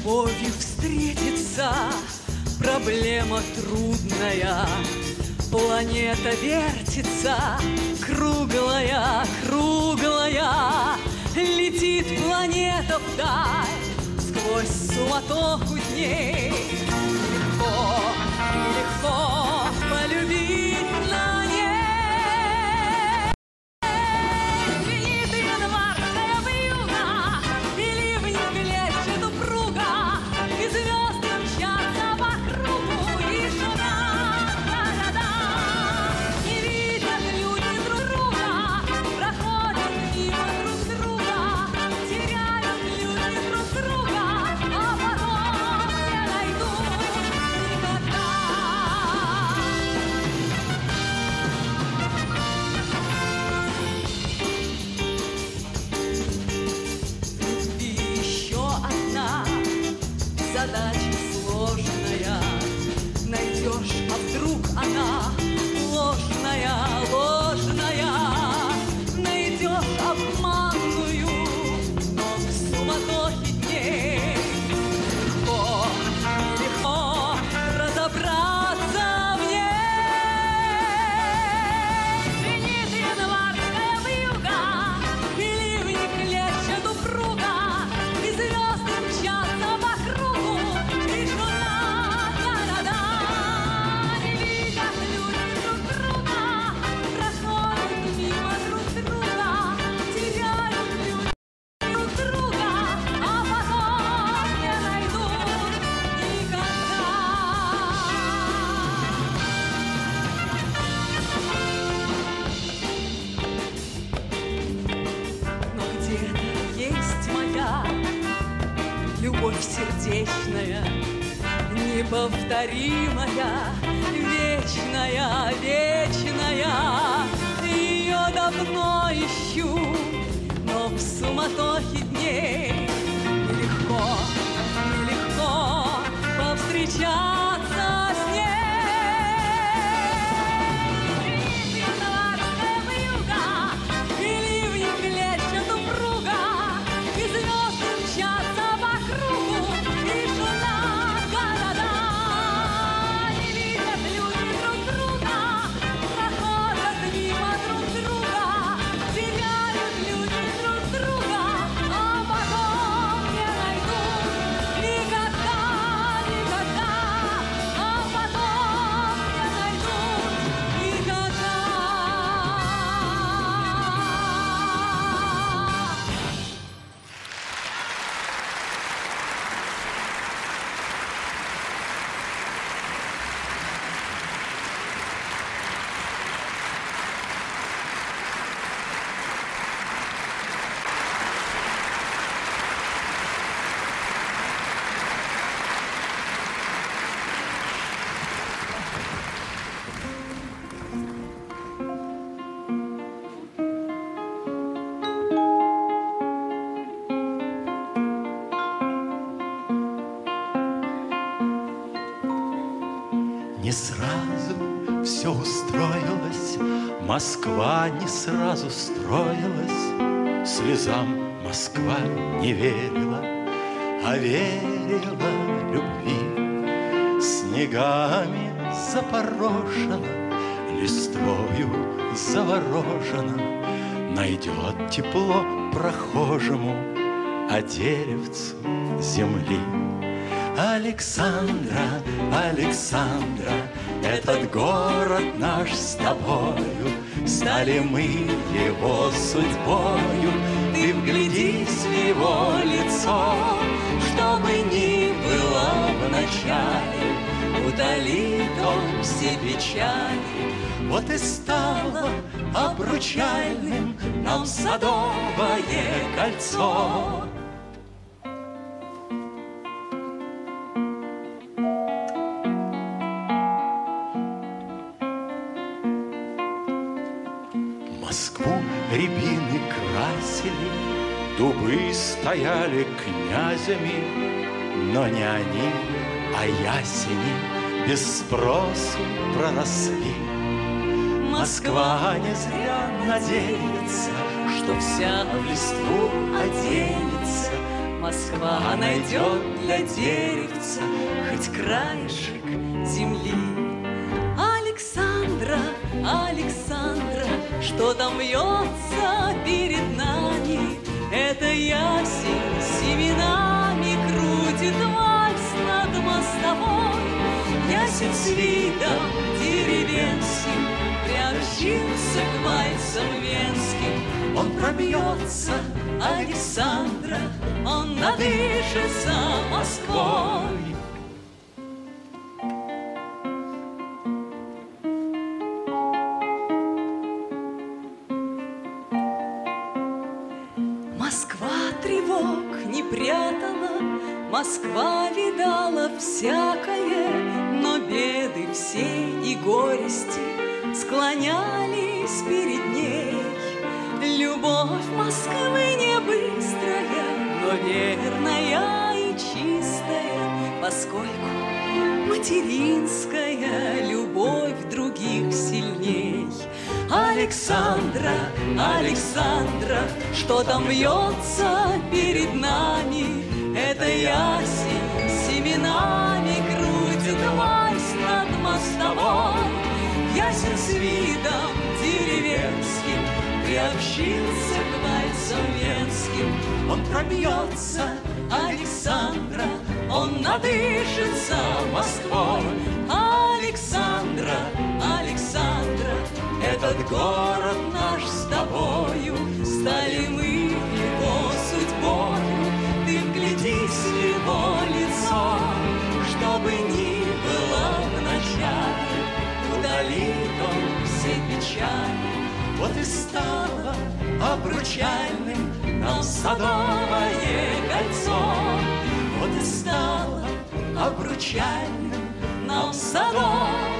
любовью встретиться проблема трудная. Планета вертится, круглая, круглая. Летит планета вдаль сквозь суматоху дней. Легко, легко полюбить на ней. Звенит январская вьюга, и ливни клещет упруга, и звезды мчатся по кругу, и шумят города. Не видят люди друг друга, проходят мимо друг друга, теряют люди друг друга, а потом не найдут никогда. В любви еще одна задача сложная. Найдешь, а вдруг она ложная, ложная. Найдешь обманную, но в суматохе дней легко, легко разобраться в ней. Звенит январская вьюга, и ливни клещут упруга, и звезды мчатся по кругу, и шумят города. Не видят люди друг друга, проходят мимо друг друга, теряют люди друг друга, а потом не найдут никогда. Но где-то есть моя любовь сердечная, неповторимая, вечная, вечная. Ее давно ищу, но в суматохе дней нелегко, нелегко повстречаться с ней. Звенит январская вьюга, и ливни клещут упруга, и звезды мчатся по кругу, и шумят города. Не видят люди друг друга, проходят мимо друг друга, теряют люди друг друга, а потом не найдут никогда, никогда, а потом не найдут никогда. Не сразу все устроилось, Москва не сразу строилась. Слезам Москва не верила, а верила любви. Снегами запорошена, листвою заворожена, найдет тепло прохожему, а деревцу земли. Александра, Александра, этот город наш с тобою, стали мы его судьбою. Ты вглядись в его лицо, что бы ни было в начале, утолит он все печали. Вот и стало обручальным нам Садовое кольцо. Москву рябины красили, дубы стояли князями, но не они, а ясени без спросу проросли. Москва не зря надеется, что вся в листву оденется, Москва найдет для деревца хоть краешек земли. Александра, Александра, что там вьется перед нами? Это ясень семенами крутит вальс над мостовой. Ясень с видом деревенским приобщился к вальсам венским. Он пробьется, Александра, он надышится Москвой. Москва тревог не прятала, Москва видала всякое, но беды все и горести склонялись перед ней. Любовь Москвы не быстрая, но верная и чистая, поскольку материнская любовь других сильней. Александра, Александра, что там вьется перед нами? Это ясень семенами крутит вальс над мостовой. Ясень с видом деревенским приобщился к вальсам венским. Он пробьется, Александра, он надышится Москвой. Александра, Александра, этот город наш с тобою, стали мы его судьбою. Ты вглядись в его лицо, чтобы ни было в начале, удалит он все печали. Вот и стало обручальным нам Садовое кольцо. Вот и стало обручальным нам Садовое